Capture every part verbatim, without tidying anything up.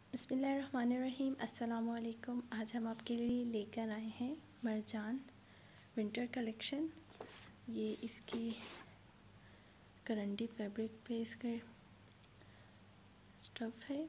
बिस्मिल्लाहिर्रहमानिर्रहीम। अस्सलाम वालेकुम। आज हम आपके लिए लेकर आए हैं मरजान विंटर कलेक्शन। ये इसकी करंडी फैब्रिक पे इसका स्टफ़ है,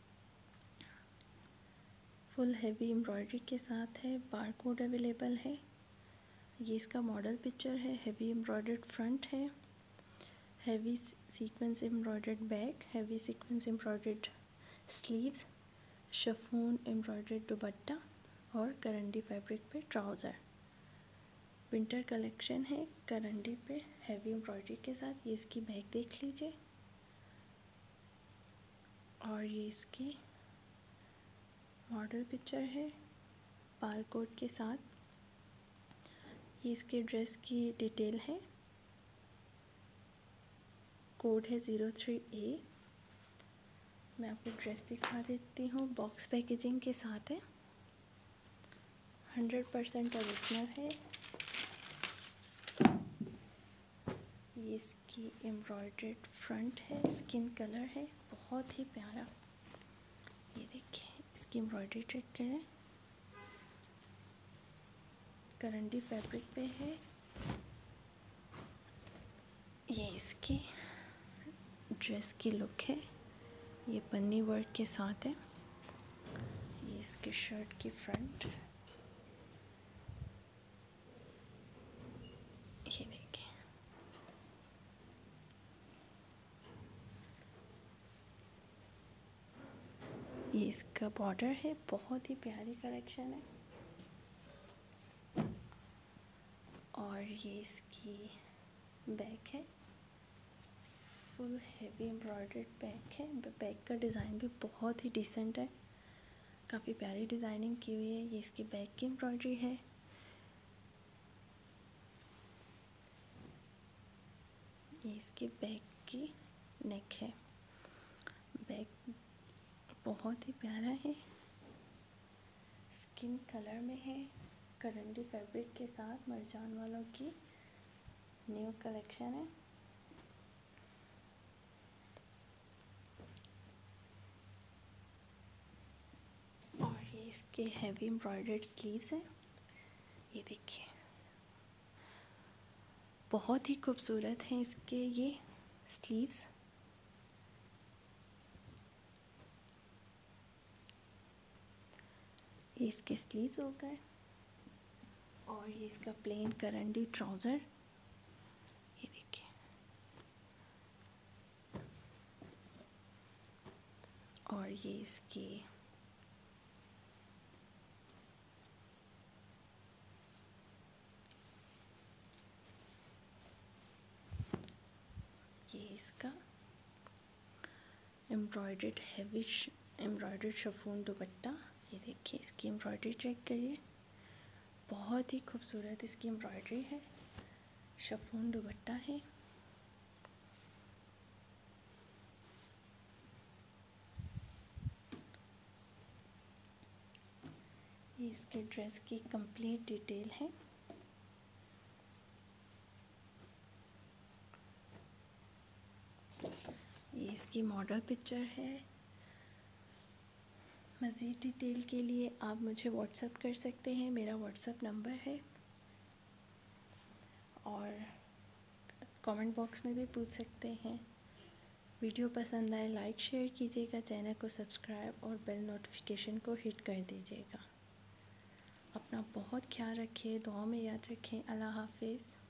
फुल हैवी एम्ब्रॉयडरी के साथ है। बार कोड अवेलेबल है। ये इसका मॉडल पिक्चर है। हैवी एम्ब्रॉयडर्ड फ्रंट है, heavy sequence embroidered back, heavy sequence embroidered sleeves, chiffon embroidered dupatta और करंडी फैब्रिक पे ट्राउज़र। विंटर कलेक्शन है करंडी पे हैवी एम्ब्रॉयडरी के साथ। ये इसकी बैक देख लीजिए और ये इसकी मॉडल पिक्चर है बार कोड के साथ। ये इसके ड्रेस की डिटेल है। कोड है ज़ीरो थ्री ए। मैं आपको ड्रेस दिखा देती हूँ। बॉक्स पैकेजिंग के साथ है, हंड्रेड परसेंट ओरिजिनल है। ये इसकी एम्ब्रॉयडर्ड फ्रंट है, स्किन कलर है, बहुत ही प्यारा। ये देखिए इसकी एम्ब्रॉयडरी चेक करें, करंडी फैब्रिक पे है। ये इसकी ड्रेस की लुक है। ये पन्नी वर्क के साथ है। ये इसके शर्ट की फ्रंट, ये देखिए। ये इसका बॉर्डर है, बहुत ही प्यारी कलेक्शन है। और ये इसकी बैक है, फुल हैवी एम्ब्रॉयडर्ड बैक है। बैक का डिज़ाइन भी बहुत ही डिसेंट है, काफ़ी प्यारी डिज़ाइनिंग की हुई है। ये इसकी बैक की एम्ब्रॉयडरी है। ये इसकी बैक की नेक है। बैक बहुत ही प्यारा है, स्किन कलर में है, करंडी फैब्रिक के साथ। मरजान वालों की न्यू कलेक्शन है। और ये इसके हैवी एम्ब्रॉयडर्ड स्लीव्स हैं। ये देखिए बहुत ही खूबसूरत हैं इसके ये स्लीव्स। ये इसके स्लीव्स हो गए। और ये इसका प्लेन करंडी ट्राउज़र, ये देखिए। और ये इसकी ये इसका embroidered heavy embroidered chiffon dupatta. ये देखिए इसकी एम्ब्रॉयडरी चेक करिए, बहुत ही खूबसूरत इसकी एम्ब्रॉयडरी है। शिफॉन दुपट्टा है। ये इसके ड्रेस की कंप्लीट डिटेल है। ये इसकी मॉडल पिक्चर है। मज़ीद डिटेल के लिए आप मुझे व्हाट्सएप कर सकते हैं, मेरा व्हाट्सएप नंबर है। और कमेंट बॉक्स में भी पूछ सकते हैं। वीडियो पसंद आए लाइक शेयर कीजिएगा, चैनल को सब्सक्राइब और बेल नोटिफिकेशन को हिट कर दीजिएगा। अपना बहुत ख्याल रखिए, दुआ में याद रखें। अल्लाह हाफिज़।